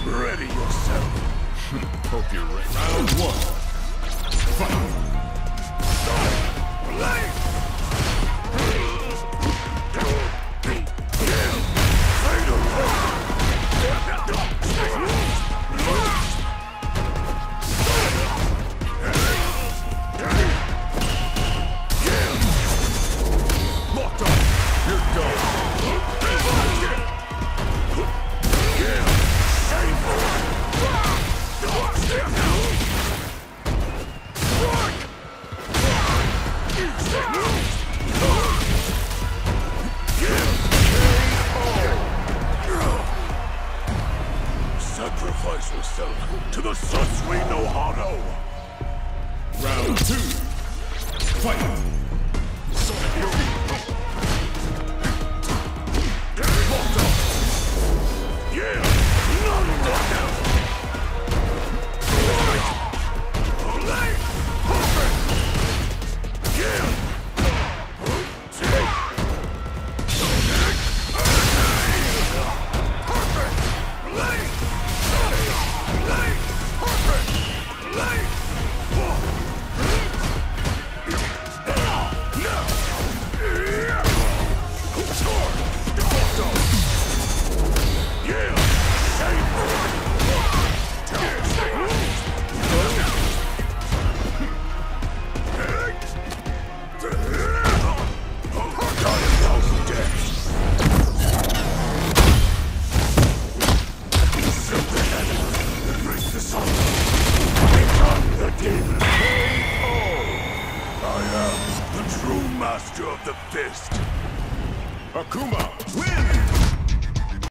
Ready yourself. Hope you're ready. Round one. Fight. Sacrifice yourself to the suns we know how to. Round two. Fight. Yeah! None down! I am the true master of the fist.